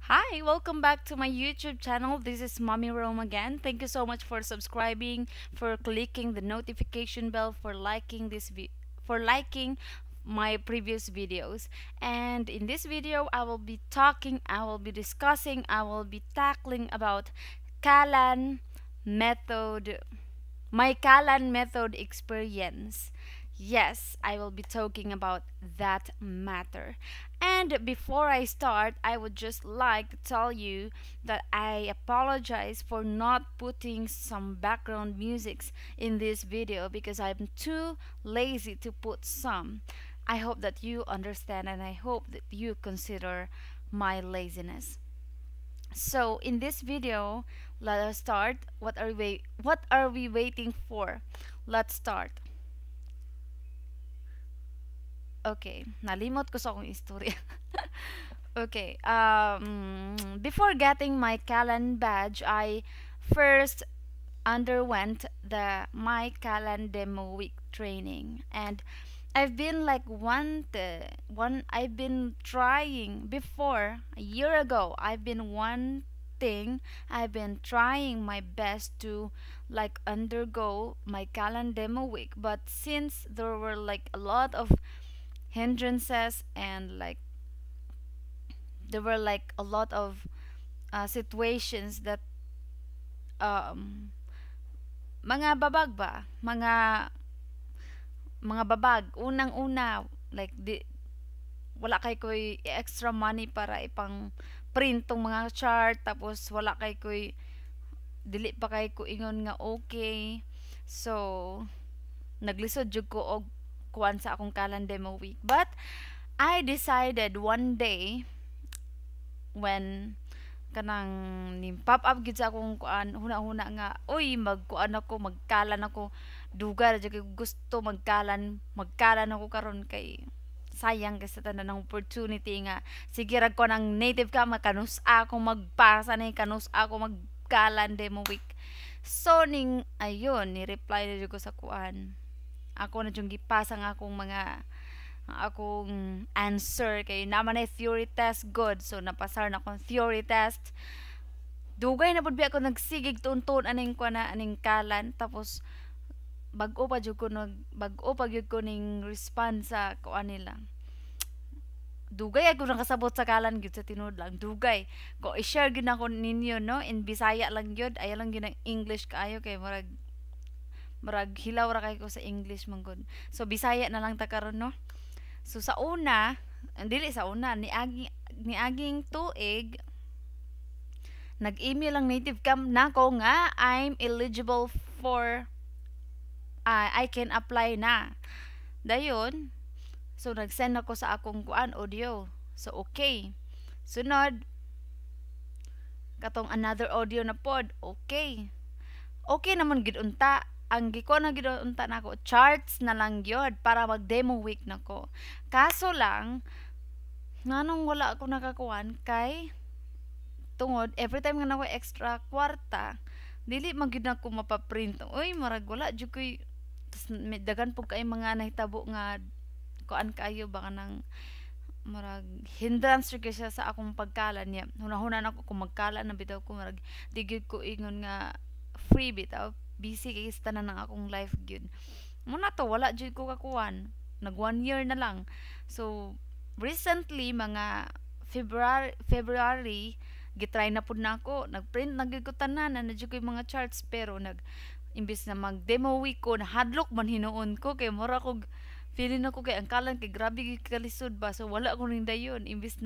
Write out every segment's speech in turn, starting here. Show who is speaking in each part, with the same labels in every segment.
Speaker 1: Hi, welcome back to my YouTube channel. This is Mommy Rome again. Thank you so much for subscribing, for clicking the notification bell, for liking my previous videos. And in this video, I will be discussing, I will be tackling about Callan method, my Callan method experience. Yes, I will be talking about that matter. And before I start, I would just like to tell you that I apologize for not putting some background musics in this video because I'm too lazy to put some. I hope that you understand and I hope that you consider my laziness. So in this video, let us start. What are we waiting for? Let's start. Okay, nalimot ko sa akong istorya. Okay, before getting my Callan badge, I first underwent the my Callan demo week training, and I've been like I've been trying before a year ago. I've been trying my best to like undergo my Callan demo week, but since there were like a lot of hindrances and like there were like a lot of situations that um mga babag ba mga babag unang-una like wala kay koy extra money para ipang print tong mga chart, tapos wala kay koy dili pa kay ko ingon nga okay, so naglisod jud ko og kuan sa akong Callan demo week. But I decided one day when kanang ni pop up gid sa akong kuan huna-huna nga uy magkuan ako, magkalan ako, dugar jud kay gusto magkalan ako karon kay sayang kasi tanan ng opportunity nga sige rag ko ng native ka makanus ako magpasa ni kanus ako magkalan demo week. So ning ayun ni reply na jud ko sa kuan, ako na yung gipasa nga akong answer kay naman ay theory test good, so napasar na akong theory test. Dugay na pud bi ako nagsigig tuntun aning kuan na aning Callan, tapos bag-o pa gyud ko ning response sa kuan nila. Dugay ako nakasabot sa Callan gyud sa tinud lang, dugay ko i-share gyud nako ninyo no in Bisaya lang gyud, ay lang gyud ang English kaayo kay murag hilaw ra kay ko sa English man gud. So Bisaya na lang ta karon no. So sa una, dili sa una ni aging tuig nag-email ang native cam nako nga I'm eligible for I can apply na. Dayon, so nag-send ako sa akong kuan audio. So okay. Sunod katong another audio na pod. Okay. Okay naman gid unta. Ang giko na gid unta nako charts na lang gyud para mag demo week nako. Kaso lang nganong wala ako nakakuan kay tungod every time nga nako extra kwarta dili man gyud nako mapaprint. Uy marag wala jud koy dagan pug kay mga nahitabo nga kuan kayo baka nang marag hindrance gyud siya sa akong pagkalan niya. Hunahuna na ako kung magkalan na bitaw ko marag di gyud ko ingon nga free bitaw busy kay sa tanan ng akong life gyud. Muna to wala jud ko kakuan. Nag 1 year na lang. So recently mga February gitry na pud nako. Nagprint na gyud ko tanan na jud ko mga charts, pero imbis na mag demo week ko nahadlok man hinuon ko kay mura ko feeling ako kay ang Callan kay grabe gyud kalisod ba, so wala ko ning dayon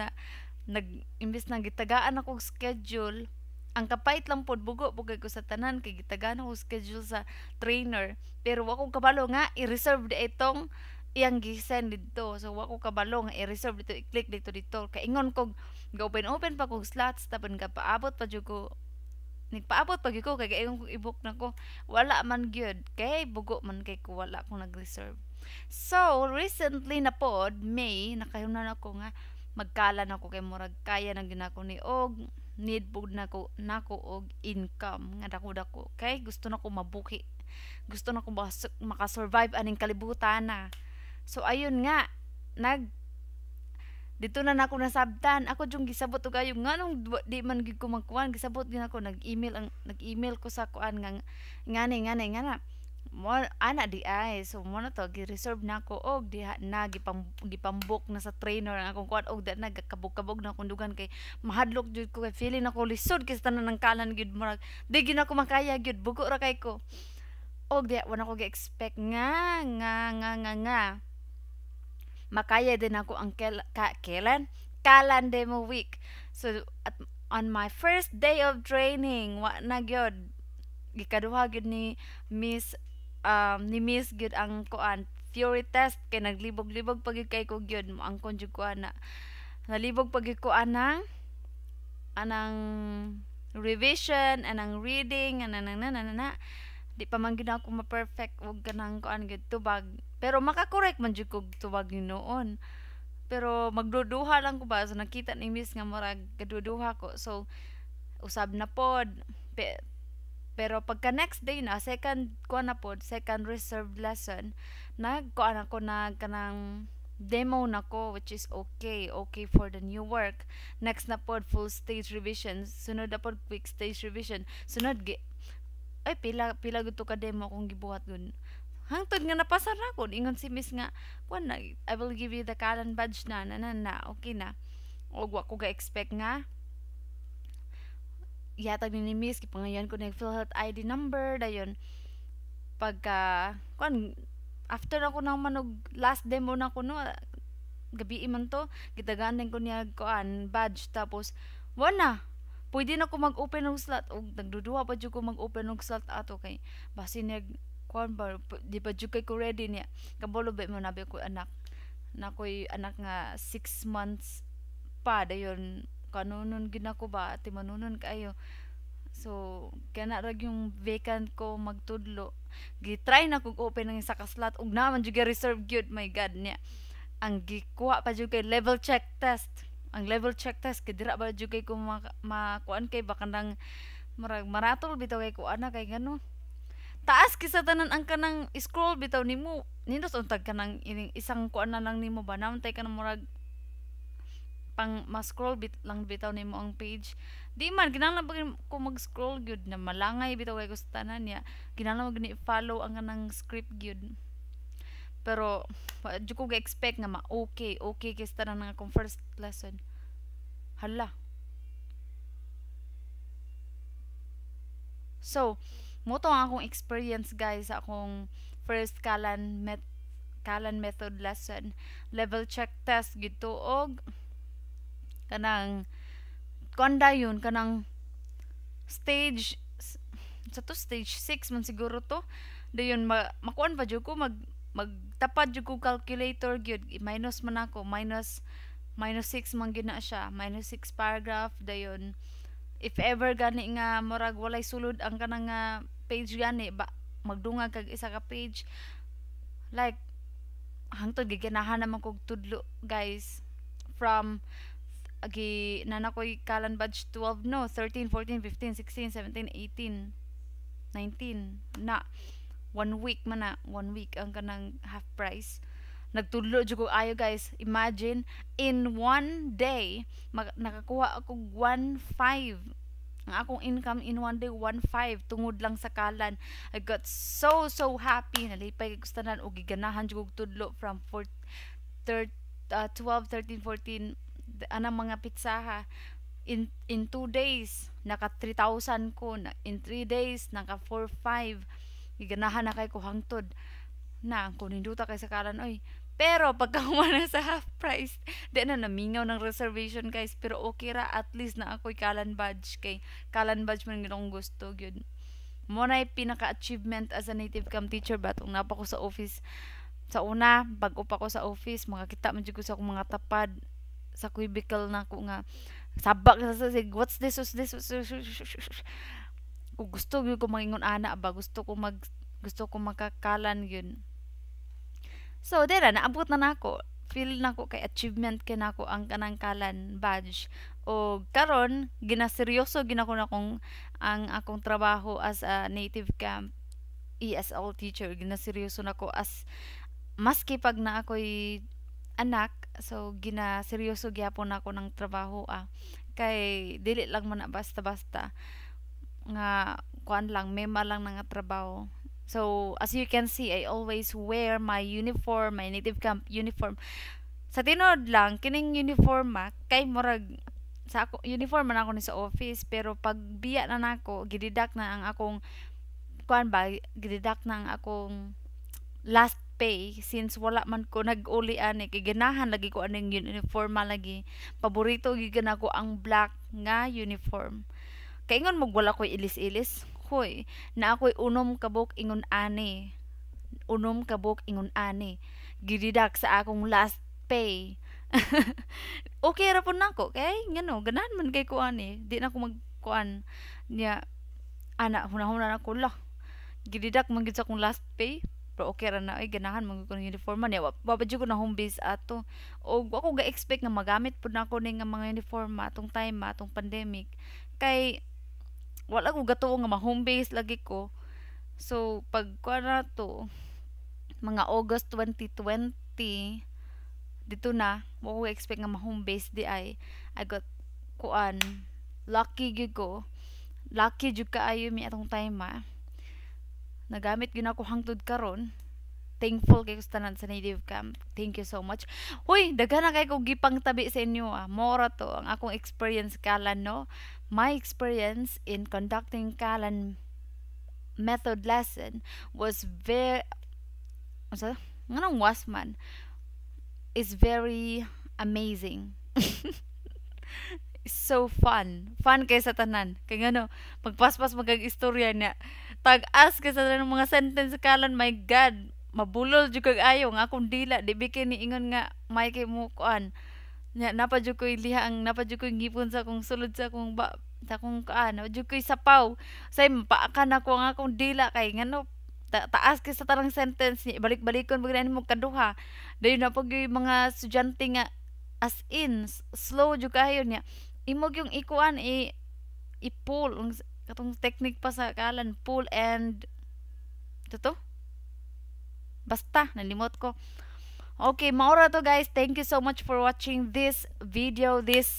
Speaker 1: imbis na gitagaan ako schedule. Ang kapait lang pod bugo pugay ko sa tanan kay gitagaan ako schedule sa trainer, pero wako kabalo nga i-reserve itong iyang gisend dito. So wako kabalo nga i-reserve dito, i-click dito kay ingon ko ga-open pa kog slots tapon ka paabot pa jud ko nagpaabot pag ko kay ingon ko i-book na ko wala man gyud kay bugo man kay ko wala akong nag-reserve. So recently na pod May nakahimnan ako nga magkalan ako kay murag kaya nang ginako ni og need pud nako og income nga dako-dako kay gusto nako mabuhi, gusto nako makasurvive aning kalibutan na. So ayun nga Dito na nako nasabtan. Ako jung gisabot og ayo nganong di man gid ko magkuan, gisabot gid ako nag-email ko sa kuan nga ngani mo ana di ay so mo na to gi-reserve na ko og diha na gipambok na sa trainer ang akong kuan og da nagkabog-kabog na akong dugan kay mahadlok jud ko kay feeling ako lisod kay sa tanan ng Callan gid murag di gid ako makaya gid bugo ra kay ko og diha wala ko gi-expect nga makaya din ako ang Callan demo week. So on my first day of training, wa na gyud gikaduha gyud ni Miss gyud ang kuan theory test kay naglibog-libog pag kay ko gyud mo ang jud ko ana. Nalibog pag ko anang revision, anang reading, anang di pa man gid ako ma-perfect og kanang kuan gyud tubag. Pero makakorek man jud kog tubag ni noon. Pero magduduha lang ko ba so nakita ni Miss nga murag gaduduha ko. So usab na pod. Pero pagka next day na second kuan na pod, second reserved lesson, nagkuan ako kanang demo na ko which is okay for the new work. Next na pod full stage revision, sunod na pod quick stage revision. Sunod ay pila gud to ka demo akong gibuhat gun. Hangtod nga napasar na ko ingon si Miss nga kuan na I will give you the Callan badge na okay na. Og wa ko ga expect nga yatag ni Miss gipangayan ko na PhilHealth ID number dayon pagka kuan after ako nang manog last demo na ko no gabi man to gitaganan ko niya kuan badge tapos wala pwede na ko mag-open og slot og nagduduha pa jud ko mag-open og slot ato kay basin nag kuan ba di pa jud kay ko ready niya kabalo ba mo nabi ko anak na ko'y anak nga 6 months pa dayon kanunon gid ako ba ati manunon kaayo so kana rag yung vacant ko magtudlo gitry na kog open ang isa ka slot ug naman jud reserve gyud my god niya ang gikuha pa jud kay level check test ang level check test kay dira ba jud kay ko makuan kay baka nang maratol bitaw kay ko ana kay ngano taas kisa tanan ang kanang scroll bitaw nimo nindot untag kanang isang kuan na lang nimo ba namtay ka na murag pang ma-scroll lang bitaw nimo ang page di man kinahanglan ko mag-scroll gyud na malangay bitaw kay ko sa tanan niya kinahanglan mag follow ang kanang script gyud pero di ko ga-expect nga okay kay sa tanan nga akong first lesson hala so mo to ang akong experience guys sa akong first Callan method lesson level check test gid og kanang konda yun kanang stage stage 6 man siguro to dayon makuan pa jud ko magtapad jud ko calculator gyud minus man ako minus 6 man gyud na siya minus 6 paragraph dayon if ever gani nga murag walay sulod ang kanang page gani ba magdungag kag isa ka page like hangtod giganahan naman kog tudlo guys from agi nanakoy Callan badge 12 no 13 14 15 16 17 18 19 na 1 week man na 1 week ang kanang half price nagtudlo jud ko ayo guys imagine in one day nakakuha ako 1.5 ang akong income in one day 1.5 tungod lang sa Callan I got so happy nalipay kay gustanan og giganahan jud kog tudlo from 12 13 14 anang mga pitsaha in 2 days naka 3,000 ko in 3 days naka 4.5 giganahan na kay ko hangtod na kung ninduta kay sa Callan oy pero pagka humana sa half price di na namingaw ng reservation guys pero okay ra at least na ako'y Callan badge kay Callan badge man ginong gusto gyud mo na pinaka achievement as a native cam teacher ba tong napa ko sa office sa una bag-o pa ko sa office makakita man jud ko sa akong mga tapad sa cubicle na ko nga sabak sa sig what's this ko gusto gyud ko mangingon ana ba gusto ko makakalan yun so dira naabot na nako feel nako kay achievement kay nako ang kanang Callan badge o karon ginaseryoso ginako na kong ang akong trabaho as a native camp ESL teacher ginaseryoso nako as maski pag na ako'y anak, so gina seryoso gyapon ako ng trabaho kay dili lang man na basta-basta nga kuan lang mema lang na nga trabaho. So as you can see, I always wear my uniform, my native camp uniform. Sa tinod lang kining uniform kay murag sa ako uniform man ako ni sa office, pero pag biya na nako gididak na ang akong kuan ba, gididak na ang akong last pay, since wala man ko nag-uli ani kay ganahan lagi ko aning uniform lagi. Paborito gyud ko ang black nga uniform. Kay ingon mo wala ko'y ilis-ilis. Hoy, na ako'y unom kabuk ingon ani. Unom kabuk ingon ani. Gididak sa akong last pay. Okay ra po nako kay ngano ganahan man kay ko ani. Di na ko magkuan niya ana hunahuna na ko lah. Gididak man gid sa akong last pay. Pero okay ra na ay ganahan man ko ng uniform man. Babadyo ko na home base ato. O ako ga-expect nga magamit pud nako ning nga mga uniform atong time atong pandemic. Kay wala ko gato nga ma-home base lagi ko. So, pag kuha na to, mga August 2020, dito na, mo ko expect nga ma-home base di ay, I got, kuan, lucky gyud ko. Lucky jud kaayo mi atong time Nagamit gyud ako hangtod karon. Thankful kay ko sa tanan sa native camp. Thank you so much. Hoy, daghan na kay ko gipang tabi sa inyo Mora to ang akong experience Callan, no? My experience in conducting Callan method lesson was very nganong was man is very amazing. So fun. Fun kay sa tanan. Kay ngano, magpaspas magag-istorya niya. Tag-as kay sa tanan mga sentence sa Callan, my God, mabulol jud kag ayo nga akong dila di bikin ni ingon nga may kay mo kuan. Nya napadyo ko liha ang napadyo ko ngipon sa akong sulod sa akong sa akong kaan. Napadyo ko sapaw. Say mapaakan ako ang akong dila kay ngano taas kay sa tarang sentence ni balik-balikon bagay mo kaduha. Dayon na pag yung mga estudyante nga as in slow jud kayo niya. Imog yung ikuan i-pull ang katong technique pa sa Callan, pull and to basta nalimot ko. Okay, maura to guys. Thank you so much for watching this video,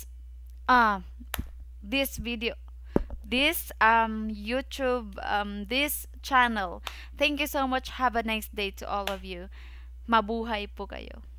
Speaker 1: this video, this YouTube, this channel. Thank you so much. Have a nice day to all of you. Mabuhay po kayo.